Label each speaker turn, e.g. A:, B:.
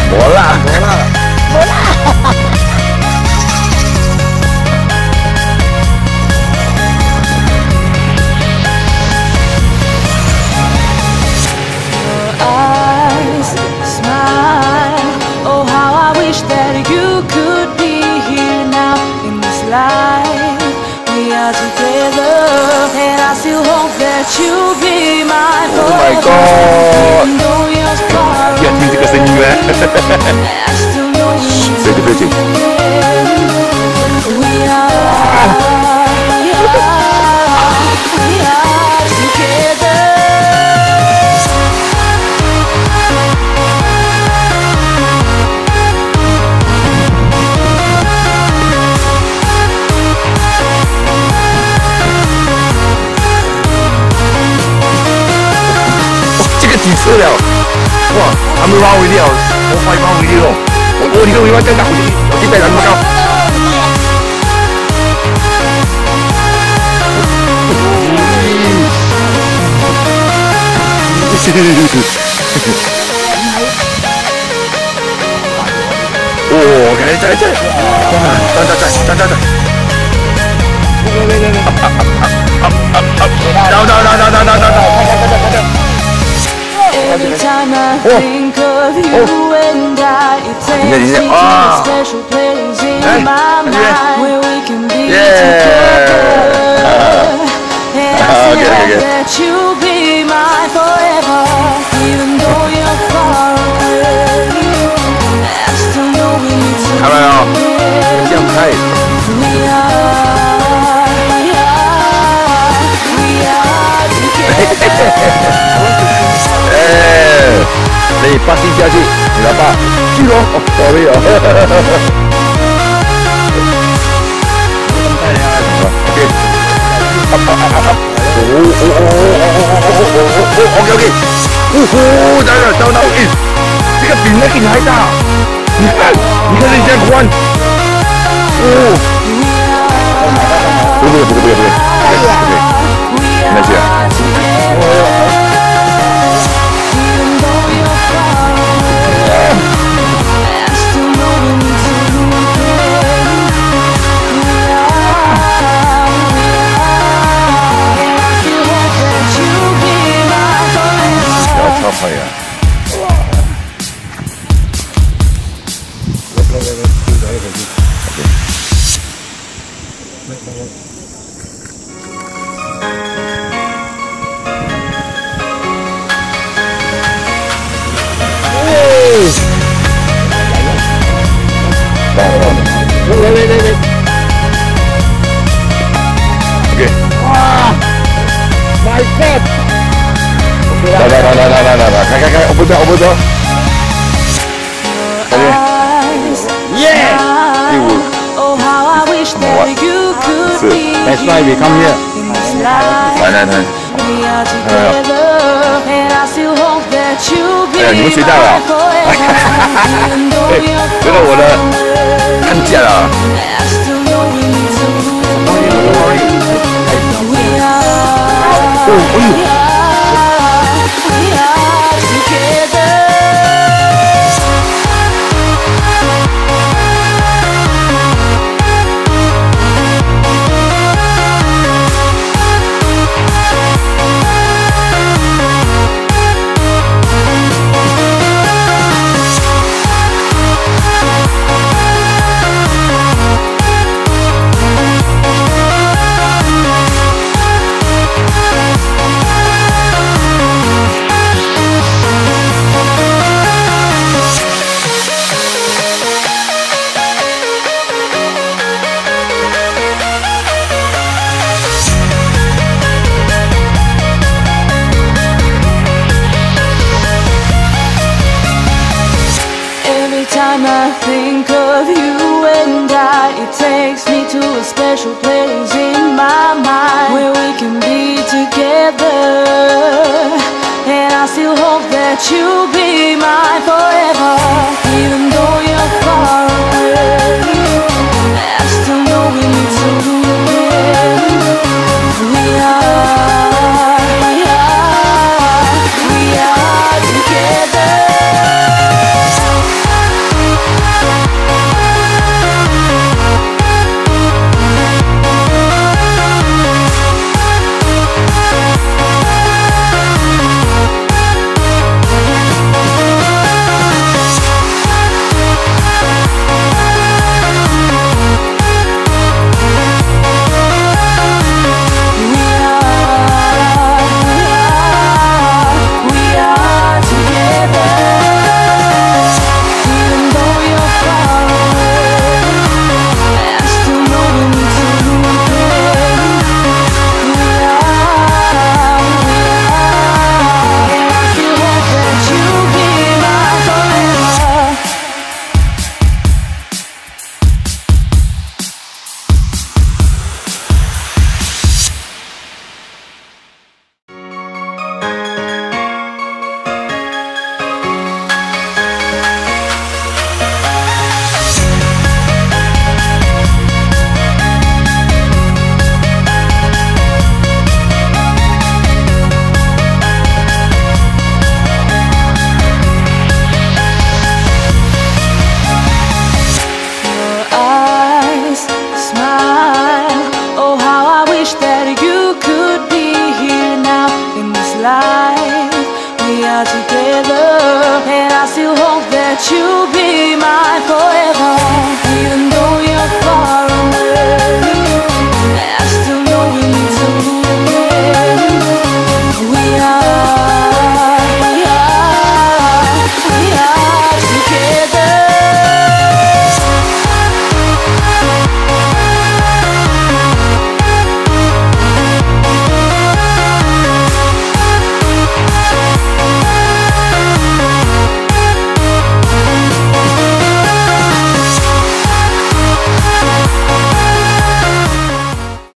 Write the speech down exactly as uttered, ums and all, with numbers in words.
A: 没啦，
B: 没啦，
A: 没啦。Oh my god！ 要听这个声音吗？对对对对。几次了？哇，还没挖回了，我快挖回了。我我你个尾巴更大，我我一百人不高。哦，来来来，站站站站站站。走走走走走走走，快快快快快快！
C: Every time I think of you and I, it takes me to a special place in my mind where we can be together. And I still hope that you'll be mine forever, even though you're far away. I still know we need to be together. We are, we are, we are together.
A: 哎，你把心下去，你老爸去咯，哦，sorry哦。OK， up up up up， 哦哦哦哦哦哦 ，OK OK， 哦吼，来了，到到，哎，这个比那个还大，你看，你看人家宽，哦，不不不不不不，对，没事啊。 超快呀！来来来来 ，OK， 哇 ，My God！ 来来来来来来来来，开开开，我不走我不走。OK， 耶！第五。是。Next time we come here。来来来，看到没有？哎呀，你们谁带了？哈哈哈哈哈！哎，这个我的看见了。哦，哎呦。
C: Time I think of you and I, it takes me to a special place in my mind where we can be together. And I still hope that you'll be mine forever, even though you're far away. I still know we need to be together. We are, we are, we are together. you be